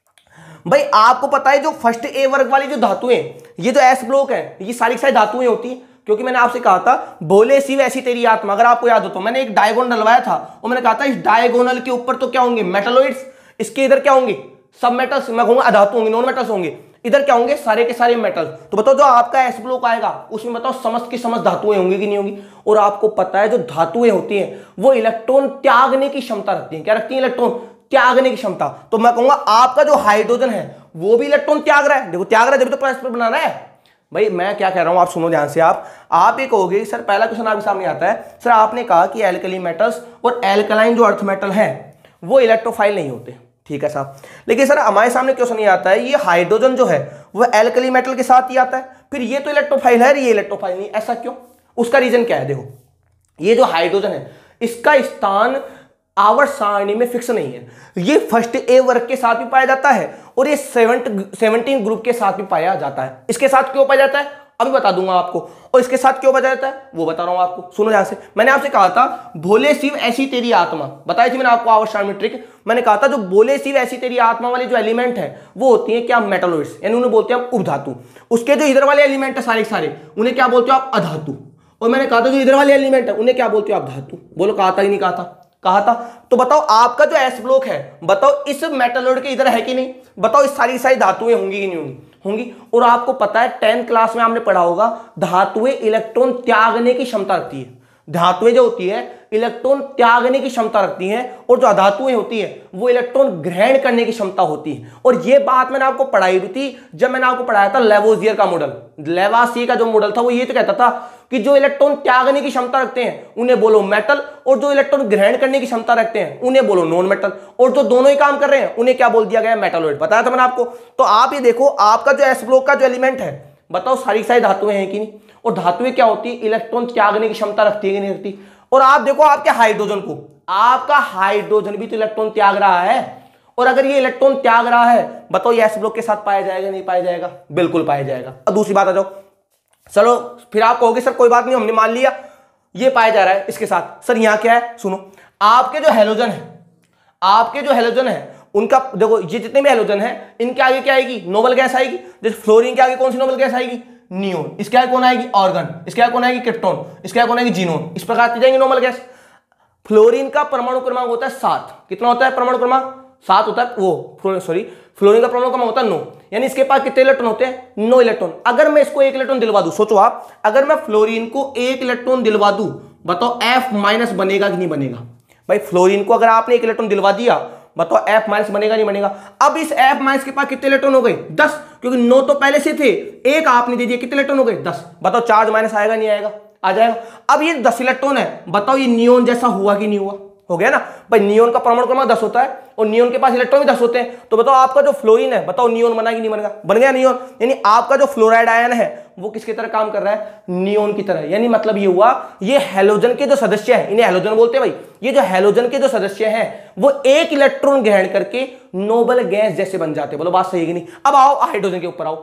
[SPEAKER 1] भाई, आपको पता है जो फर्स्ट ए वर्ग वाली जो धातुएं, ये जो एस ब्लॉक है, ये सारी सारी धातुएं होती हैं, क्योंकि मैंने आपसे कहा था बोले शिव ऐसी तेरी आत्मा, अगर आपको याद हो तो मैंने एक डायगोनल डलवाया था और मैंने कहा था इस डायगोनल के ऊपर तो क्या होंगे? मेटलोइड्स, इसके इधर क्या होंगे? सब मेटल्स, मैं कहूंगा अधातु होंगे, नॉन मेटल्स होंगे, इधर क्या होंगे? सारे के सारे मेटल्स। तो बताओ जो आपका एस ब्लॉक आएगा उसमें बताओ समस्त की समस्त धातुएं होंगी कि नहीं होंगी? और आपको पता है जो धातुएं होती हैं वो इलेक्ट्रॉन त्यागने की क्षमता रखती हैं। क्या रखती हैं? इलेक्ट्रॉन त्यागने की क्षमता। तो मैं कहूंगा आपका जो हाइड्रोजन है वो भी इलेक्ट्रॉन त्याग रहा है। देखो त्याग रहा है जब तो परस्पर बना रहा है। भाई मैं क्या कह रहा हूं, आप सुनो ध्यान से। आप आप ये कहोगे सर, पहला क्वेश्चन आपके सामने आता है, सर आपने कहा कि एल्कली मेटल्स और एल्कलाइन जो अर्थ मेटल है वो इलेक्ट्रोफाइल नहीं होते। ठीक है साहब, लेकिन सर हमारे सामने क्वेश्चन ये आता है ये हाइड्रोजन जो है वो एल्कली मेटल के साथ ही आता है, फिर ये तो इलेक्ट्रोफाइल है, ये इलेक्ट्रोफाइल नहीं, ऐसा क्यों? उसका रीजन क्या है? देखो ये जो हाइड्रोजन है इसका स्थान आवर्त सारणी में फिक्स नहीं है। ये फर्स्ट ए वर्ग के साथ भी पाया जाता है और ये सेवनटीन ग्रुप के साथ भी पाया जाता है। इसके साथ क्यों पाया जाता है अभी बता दूंगा आपको, और इसके साथ क्यों पाया जाता है वो बता रहा हूं आपको। सुनो ध्यान से, मैंने आपसे कहा था भोले शिव ऐसी तेरी आत्मा, बताई थी मैंने आपको आवर्त सारणी में ट्रिक। मैंने कहा था जो भोले शिव ऐसी तेरी आत्मा वाली जो एलिमेंट है वो होती है क्या? मेटलोइड्स, यानी उन्हें बोलते हैं हम उपधातु। उसके जो इधर वाले एलिमेंट है सारे सारे उन्हें क्या बोलते हो आप? अधातु। और मैंने कहा था जो इधर वाले एलिमेंट है उन्हें क्या बोलते हो आप? धातु। बोलो कहा था ही नहीं कहा था? कहा था। तो बताओ आपका जो एस ब्लॉक है, बताओ इस मेटलोइड के इधर है कि नहीं? बताओ इस सारी सारी धातुएं होंगी कि नहीं होंगी? होंगी। और आपको पता है टेंथ क्लास में आपने पढ़ा होगा धातुएं इलेक्ट्रॉन त्यागने की क्षमता रखती है। धातुएं जो होती है इलेक्ट्रॉन त्यागने की क्षमता रखती हैं और जो अधातुएं होती हैं वो इलेक्ट्रॉन ग्रहण करने की क्षमता होती है। और ये बात मैंने आपको पढ़ाई भी थी जब मैंने आपको पढ़ाया था लेवोजियर का मॉडल। लेवासियर का जो मॉडल था वो ये तो कहता था कि जो इलेक्ट्रॉन त्यागने की क्षमता रखते हैं उन्हें बोलो मेटल, और जो इलेक्ट्रॉन ग्रहण करने की क्षमता रखते हैं उन्हें बोलो नॉन मेटल, और जो दोनों ही काम कर रहे हैं उन्हें क्या बोल दिया गया? मेटलोइड। बताया था मैंने आपको। तो आप ये देखो आपका जो एस ब्लॉक का जो एलिमेंट है, बताओ सारी सारी धातुएं हैं कि नहीं? और धातुएं क्या होती है? इलेक्ट्रॉन त्यागने की क्षमता रखती है कि नहीं रखती? और आप देखो आपके हाइड्रोजन को, आपका हाइड्रोजन भी तो इलेक्ट्रॉन त्याग रहा है, और अगर ये इलेक्ट्रॉन त्याग रहा है बताओ ये एस ब्लॉक के साथ पाया जाएगा नहीं पाया जाएगा? बिल्कुल पाया जाएगा। अब दूसरी बात आ जाओ, चलो फिर आप कहोगे सर कोई बात नहीं हमने मान लिया ये पाया जा रहा है इसके साथ। सर यहां क्या है? सुनो, आपके जो हैलोजन है, आपके जो हैलोजन है उनका देखो ये जितने भी हैलोजन है इनके आगे क्या आएगी? नोबल गैस आएगी। जैसे फ्लोरीन के आगे कौन सी नोबल गैस आएगी? नियोन। इसके आगे कौन आएगी? ऑर्गन। इसके आगे कौन आएगी? क्रिप्टोन। इसके आगे कौन आएगी? जीनोन। इस प्रकार की जाएंगी नोबल गैस। फ्लोरीन का परमाणु क्रमांक होता है सात। कितना होता है परमाणु क्रमांक? सात होता है। वो सॉरी फ्लोरीन का परमाणु क्रमांक होता है नौ, यानी इसके पास कितने इलेक्ट्रॉन होते हैं? नौ इलेक्ट्रॉन। अगर मैं इसको एक इलेक्ट्रॉन दिलवा दूं, सोचो आप, अगर मैं फ्लोरीन को एक इलेक्ट्रॉन दिलवा दूं बताओ एफ माइनस बनेगा कि नहीं बनेगा? भाई फ्लोरीन को अगर आपने एक इलेक्ट्रॉन दिलवा दिया बताओ एफ माइनस बनेगा नहीं बनेगा? अब इस एफ माइनस के पास कितने इलेक्ट्रॉन हो गए? दस, क्योंकि नौ तो पहले से थे, एक आपने दे दिया, कितने इलेक्ट्रॉन हो गए? दस। बताओ चार्ज माइनस आएगा नहीं आएगा? आ जाएगा। अब ये दस इलेक्ट्रॉन है, बताओ ये नियोन जैसा हुआ कि नहीं हुआ? हो गया ना भाई। नियोन का परमाणु क्रमांक दस होता है और नियोन के पास इलेक्ट्रॉन भी दस होते हैं, तो बताओ आपका जो फ्लोरीन है बताओ नियोन बना कि नहीं बनेगा? बन गया नियोन। यानी आपका जो फ्लोराइड आयन है वो किसकी तरह काम कर रहा है? नियोन की तरह। यानी मतलब ये हुआ ये हैलोजन के जो सदस्य हैं, इन्हें हैलोजन बोलते हैं भाई, ये जो हैलोजन के जो सदस्य हैं वो एक इलेक्ट्रॉन ग्रहण करके नोबल गैस जैसे बन जाते हैं। बोलो बात सही है कि नहीं? अब आओ हाइड्रोजन के ऊपर आओ।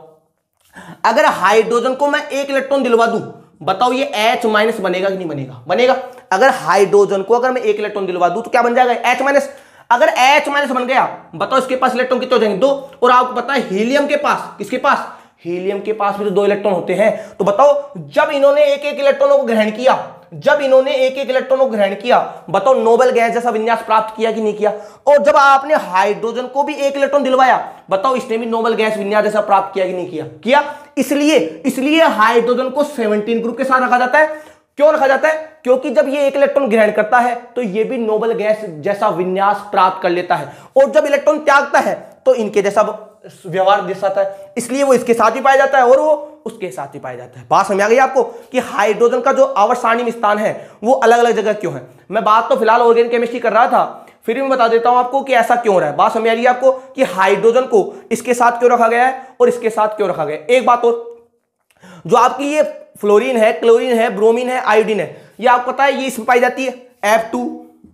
[SPEAKER 1] अगर हाइड्रोजन को मैं एक इलेक्ट्रॉन दिलवा दूं बताओ ये H माइनस बनेगा कि नहीं बनेगा? बनेगा। अगर हाइड्रोजन को अगर मैं एक इलेक्ट्रॉन दिलवा दूं तो क्या बन जाएगा? H minus. अगर H माइनस बन गया, बताओ इसके पास इलेक्ट्रॉन कितने हो जाएंगे? दो। और आपको पता है हीलियम के पास, किसके पास? हीलियम के पास भी तो दो इलेक्ट्रॉन होते हैं। तो बताओ जब इन्होंने एक एक इलेक्ट्रॉनों को ग्रहण किया, जब इन्होंने एक एक इलेक्ट्रॉनों को ग्रहण किया, बताओ नोबेल गैस जैसा विन्यास प्राप्त किया कि नहीं किया? और जब आपने हाइड्रोजन को भी एक इलेक्ट्रॉन दिलवाया, बताओ इसने भी नोबेल गैस विन्यास जैसा प्राप्त किया कि नहीं किया? किया। इसलिए इसलिए हाइड्रोजन को सत्रह ग्रुप के साथ रखा जाता है। क्यों रखा जाता है? क्योंकि जब ये एक इलेक्ट्रॉन ग्रहण करता है तो ये भी नोबेल गैस जैसा विन्यास प्राप्त कर लेता है, और जब इलेक्ट्रॉन त्यागता है तो इनके जैसा व्यवहार दर्शाता है, इसलिए वो इसके साथ ही पाया जाता है और वो उसके साथ ही पाया जाता है। बात समझ आ गई आपको कि हाइड्रोजन का जो आवर्त सारणी में स्थान है वो अलग अलग जगह क्यों है? मैं बात तो फिलहाल ऑर्गेनिक केमिस्ट्री कर रहा था, फिर मैं बता देता हूं आपको कि ऐसा क्यों रहा है। बात समझ आ रही है आपको कि हाइड्रोजन को इसके साथ क्यों रखा गया है और इसके साथ क्यों रखा गया है? एक बात और, जो आपकी ये फ्लोरीन है, क्लोरीन है, ब्रोमीन है, आयोडीन है, ये आपको पता है ये इसमें पाई जाती है F two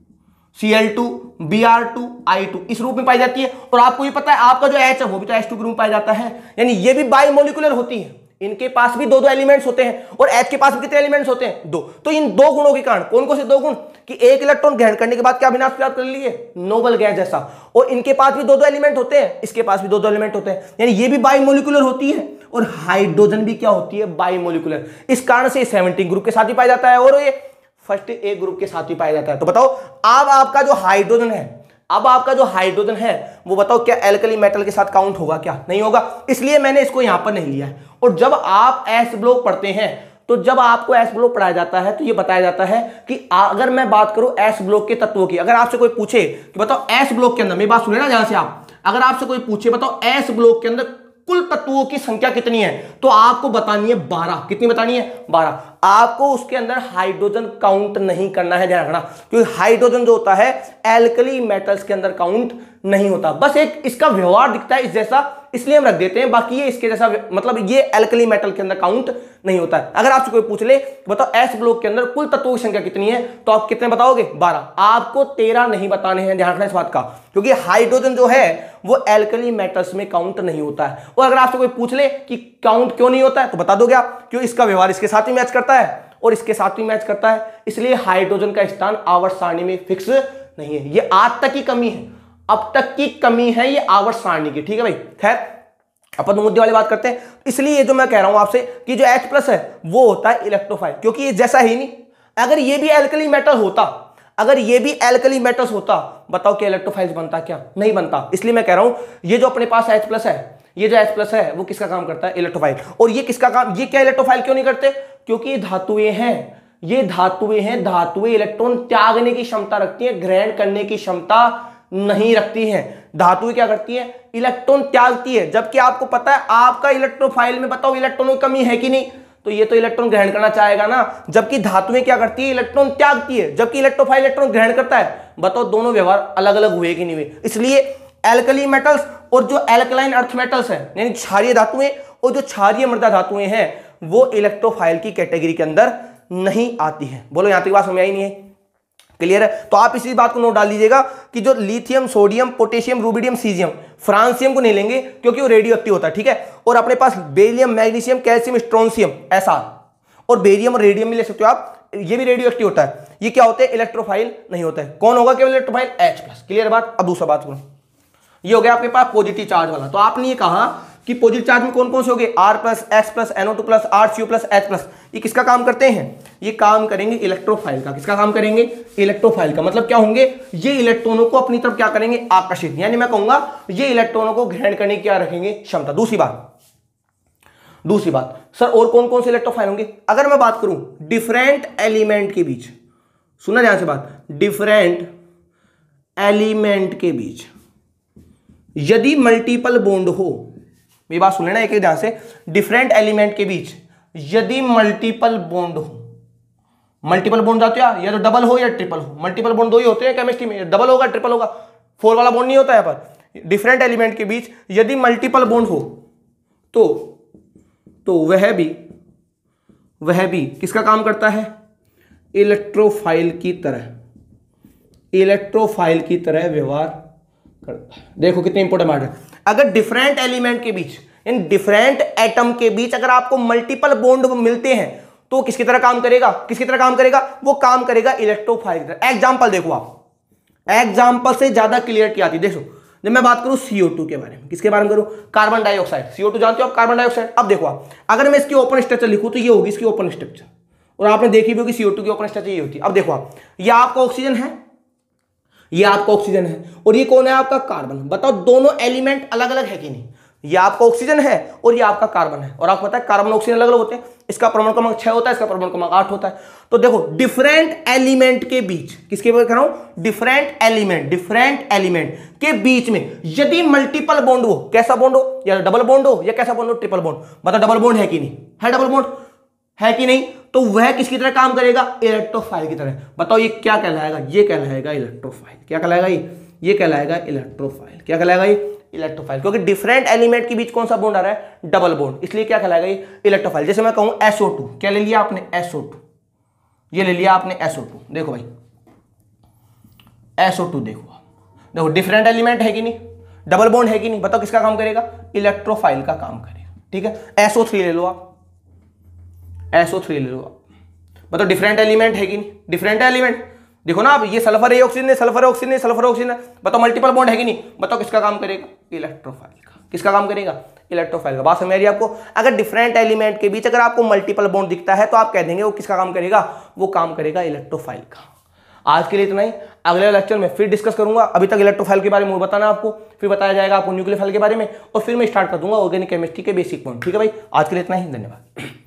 [SPEAKER 1] C L two B R two I two, इस रूप में पाई जाती है। और आपको ये पता है आपका जो H है वो भी तो एच टू के रूप में पाया जाता है, यानी ये भी बाइमोलिकुलर होती है। इनके पास भी दो दो एलिमेंट्स होते हैं और H के पास भी कितने एलिमेंट्स होते हैं? दो। तो इन दो गुणों के कारण, कौन कौन से दो गुण? कि एक इलेक्ट्रॉन ग्रहण करने के बाद क्या विनाश प्राप्त कर लिए? नोबेल गैस जैसा। और इनके पास भी दो दो एलिमेंट होते हैं, इसके पास भी दो दो एलिमेंट होते हैं, यानी ये भी बाइमोलिकुलर होती है और हाइड्रोजन भी क्या होती है? बाइमोलिकुलर। इस कारण से सेवनटीन ग्रुप के साथ ही पाया जाता है और ये फर्स्ट ए ग्रुप के साथ ही पाया जाता है। तो बताओ अब आपका जो हाइड्रोजन है, अब आपका जो हाइड्रोजन है वो बताओ क्या एल्कली मेटल के साथ काउंट होगा? क्या नहीं होगा? इसलिए मैंने इसको यहां पर नहीं लिया है। और जब आप एस ब्लॉक पढ़ते हैं, तो जब आपको एस ब्लॉक पढ़ाया जाता है तो ये बताया जाता है कि अगर मैं बात करूं एस ब्लॉक के तत्वों की, अगर आपसे कोई पूछे कि बताओ एस ब्लॉक के अंदर, मेरी बात सुने ना जहां से आप, अगर आपसे कोई पूछे बताओ एस ब्लॉक के अंदर कुल तत्वों की संख्या कितनी है, तो आपको बतानी है बारह। कितनी बतानी है? बारह। आपको उसके अंदर हाइड्रोजन काउंट नहीं करना है, ध्यान रखना, क्योंकि हाइड्रोजन जो होता है एल्कली मेटल्स के अंदर काउंट नहीं होता। बस एक इसका व्यवहार दिखता है इस जैसा, इसलिए हम रख देते हैं, बाकी ये इसके जैसा, मतलब ये एल्कली मेटल के अंदर काउंट नहीं होता है। अगर आपसे कोई पूछ ले बताओ एस ब्लॉक के अंदर कुल तत्वों की संख्या कितनी है, तो आप कितने बताओगे? बारह। आपको तेरह नहीं बताने हैं, ध्यान रखना इस बात का, क्योंकि हाइड्रोजन जो है वो एल्कली मेटल्स में काउंट नहीं होता है। और अगर आपसे कोई पूछ ले कि काउंट क्यों नहीं होता है, तो बता दो क्या? क्यों? इसका व्यवहार इसके साथ ही मैच करता है और इसके साथ ही मैच करता है, इसलिए हाइड्रोजन का स्थान आवर्त सारणी में फिक्स नहीं है। ये आज तक की कमी है, अब तक की कमी है ये आवर्त सारणी की। ठीक है भाई, खैर अपन मुद्दे वाली बात करते हैं। इसलिए ये जो मैं कह रहा हूं आपसे कि जो H प्लस है वो होता है इलेक्ट्रोफाइल, क्योंकि ये जैसा ही नहीं। अगर ये भी एल्कली मेटल होता, अगर ये भी एल्कली मेटल्स होता, बताओ कि इलेक्ट्रोफाइल बनता? क्या नहीं बनता। इसलिए मैं कह रहा हूं ये जो अपने पास H प्लस है, ये जो H प्लस है वो किसका काम करता है? इलेक्ट्रोफाइल। और ये किसका काम? ये क्या इलेक्ट्रोफाइल क्यों नहीं करते? क्योंकि ये धातुएं हैं, ये धातुएं हैं, धातुएं इलेक्ट्रॉन त्यागने की क्षमता रखती है, ग्रहण करने की क्षमता नहीं रखती हैं। धातुएं क्या करती है? इलेक्ट्रॉन त्यागती है। जबकि आपको पता है आपका इलेक्ट्रोफाइल में बताओ इलेक्ट्रॉनों की कमी है कि नहीं, तो ये तो इलेक्ट्रॉन ग्रहण करना चाहेगा ना, जबकि धातुएं क्या करती है? इलेक्ट्रॉन त्यागती है, जबकि इलेक्ट्रोफाइल इलेक्ट्रॉन ग्रहण करता है। बताओ दोनों व्यवहार अलग अलग हुए कि नहीं हुए? इसलिए एल्कली मेटल्स और जो एल्कलाइन अर्थ मेटल्स है, यानी क्षारीय धातुएं और जो क्षारीय मृदा धातुएं हैं, वो इलेक्ट्रोफाइल की कैटेगरी के अंदर नहीं आती है। बोलो यहां तक बात समझ आई नहीं है? क्लियर है? तो आप इसी बात को नोट डाल लीजिएगा कि जो lithium, sodium, potassium, rubidium, caesium, francium को नहीं लेंगे क्योंकि वो रेडियो एक्टिव होता है। ठीक है? और अपने पास बेरियम, मैग्नीशियम, कैल्शियम, स्ट्रोंसियम, ऐसा, और बेरियम और रेडियम भी ले सकते हो आप, ये भी रेडियो एक्टिव होता है। ये क्या होते हैं? इलेक्ट्रोफाइल नहीं होता है। कौन होगा केवल इलेक्ट्रोफाइल? H plus. क्लियर बात? अब दूसरा बात करो, ये हो गया आपके पास पॉजिटिव चार्ज वाला। तो आपने ये कहा कि पॉजिटिव चार्ज में कौन कौन से हो गए? R plus, X plus, N O two plus, R C O plus, H plus. ये किसका काम करते हैं? ये काम करेंगे इलेक्ट्रोफाइल का। किसका काम करेंगे? इलेक्ट्रोफाइल का। मतलब क्या होंगे? ये इलेक्ट्रॉनों को अपनी तरफ क्या करेंगे? आकर्षित, यानी मैं कहूंगा ये इलेक्ट्रॉनों को ग्रहण करने की क्या रखेंगे? क्षमता। दूसरी बात, दूसरी बात सर और कौन कौन से इलेक्ट्रोफाइल होंगे? अगर मैं बात करूं डिफरेंट एलिमेंट के बीच, सुना ध्यान से बात, डिफरेंट एलिमेंट के बीच यदि मल्टीपल बॉन्ड हो, मेरी बात सुन लेना एक एक ध्यान से, डिफरेंट एलिमेंट के बीच यदि मल्टीपल बॉन्ड हो, मल्टीपल बॉन्ड जाते हैं या तो डबल हो या ट्रिपल हो, मल्टीपल बॉन्ड दो ही होते हैं केमिस्ट्री में, डबल होगा ट्रिपल होगा, फोर वाला बॉन्ड नहीं होता है। पर डिफरेंट एलिमेंट के बीच यदि मल्टीपल बॉन्ड हो तो तो वह भी वह भी किसका काम करता है? इलेक्ट्रोफाइल की तरह, इलेक्ट्रोफाइल की तरह व्यवहार करता है। देखो कितने इंपोर्टेंट बात है। अगर डिफरेंट एलिमेंट के बीच, इन डिफरेंट एटम के बीच अगर आपको मल्टीपल बॉन्ड मिलते हैं तो किसकी तरह काम करेगा? किसकी तरह काम करेगा? वो काम करेगा इलेक्ट्रोफाइल की तरह। एग्जांपल देखो आप, एग्जाम्पल से ज्यादा क्लियरिटी आती है। देखो जब मैं बात करूं सी ओ टू के बारे में, किसके बारे में करूं, carbon dioxide, C O two जानते हो आप, कार्बन डाइऑक्साइड। अब देखो आप, अगर मैं इसकी ओपन स्ट्रक्चर लिखूं तो ये होगी इसकी ओपन स्ट्रक्चर, और आपने देखी भी होगी सी ओ टू की ओपन स्ट्रक्चर ये होती है। अब देखो आप, ये आपका ऑक्सीजन है, ये आपका ऑक्सीजन है, और ये कौन है आपका कार्बन। बताओ दोनों एलिमेंट अलग अलग है कि नहीं, ये आपका ऑक्सीजन है और ये आपका कार्बन है, और आपको पता है कार्बन ऑक्सीजन अलग अलग होते हैं, इसका परमाणु क्रमांक छह होता है, इसका परमाणु क्रमांक आठ होता है। तो देखो डिफरेंट एलिमेंट के बीच, किसके बारे में कह रहा हूं, डिफरेंट एलिमेंट, डिफरेंट एलिमेंट के बीच में यदि मल्टीपल बॉन्ड हो, कैसा बॉन्ड हो, या डबल बॉन्ड हो या कैसा बॉन्ड हो, ट्रिपल बॉन्ड, बताओ डबल बॉन्ड है कि नहीं है, डबल बॉन्ड है कि नहीं, तो वह किसकी तरह काम करेगा, इलेक्ट्रोफाइल की तरह। बताओ ये क्या कहलाएगा, ये कहलाएगा इलेक्ट्रोफाइल। क्या कहलाएगा ये ये कहलाएगा इलेक्ट्रोफाइल। क्या कहलाएगा ये इलेक्ट्रोफाइल, क्योंकि डिफरेंट एलिमेंट के बीच कौन सा बॉन्ड आ रहा है, डबल बॉन्ड, इसलिए क्या कहलाएगा ये इलेक्ट्रोफाइल। जैसे मैं कहूं एस ओ टू, क्या ले लिया आपने, एस ओ टू, ये ले लिया आपने एस ओ टू। देखो भाई एस ओ टू, देखो देखो डिफरेंट एलिमेंट है कि नहीं, डबल बॉन्ड है कि नहीं, बताओ किसका काम करेगा, इलेक्ट्रोफाइल का काम करेगा। ठीक है, एस ओ थ्री ले लो आप, एस ओ थ्री ले लो आप, बताओ डिफरेंट एलिमेंट है कि नहीं, डिफरेंट एलिमेंट। देखो ना आप, ये सल्फर है, ऑक्सीजन है, सल्फर ऑक्सीजन है, सल्फर ऑक्सीजन है, बताओ मल्टीपल बॉन्ड है कि नहीं, बताओ किसका काम करेगा, इलेक्ट्रोफाइल का। किसका काम करेगा, इलेक्ट्रोफाइल का। बात समझ आ रही है आपको। अगर डिफरेंट एलिमेंट के बीच अगर आपको मल्टीपल बॉन्ड दिखता है तो आप कह देंगे वो किसका काम करेगा, वो काम करेगा इलेक्ट्रोफाइल का। आज के लिए इतना ही, अगले लेक्चर में फिर डिस्कस करूंगा। अभी तक इलेक्ट्रोफाइल के बारे में बताना आपको, फिर बताया जाएगा आपको न्यूक्लियोफाइल के बारे में, और फिर मैं स्टार्ट कर दूंगा ऑर्गेनिक केमिस्ट्री के बेसिक पॉइंट। ठीक है भाई, आज के लिए इतना ही, धन्यवाद।